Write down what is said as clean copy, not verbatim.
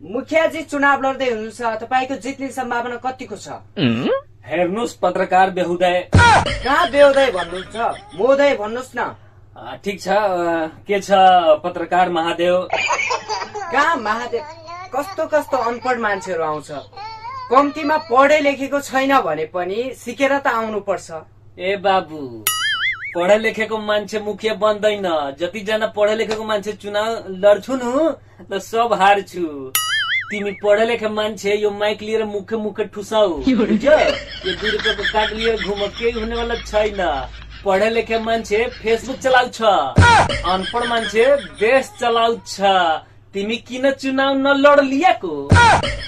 मुखियाजी चुनाव लड्दै हुनुहुन्छ, तपाईको जित्ने सम्भावना कतिको छ? हेर्नुस् पत्रकार बेहुदय। कहाँ बेहुदय भन्नुहुन्छ, मोदय भन्नुहोस् न। ठीक छ, के छ पत्रकार महादेव? कहाँ महादेव, कस्तो कस्तो अनपढ़ मान्छेहरू आउँछ। कम्तीमा पढे लेखेको छैन भने पनि सिकेर त आउनु पर्छ। ए बाबु, पढे लेखेको मान्छे मुखिया बन्दैन। जतिजना पढे लेखेको मान्छे चुनाव लड्छु न सब हार्छु। तिमी पढे लेखे मान्छे यो माइक लिएर मुखे मुखे ठुसाऊ, बुझ्यो? यो 2 रुपियाँको कार्ड लिएर घुम, केही हुनेवाला छैन। पढे लेखे मान्छे फेसबुक चलाउँछ, अनपढ़ मान्छे देश चलाउँछ। तिमी किन चुनाव नलड लिएको?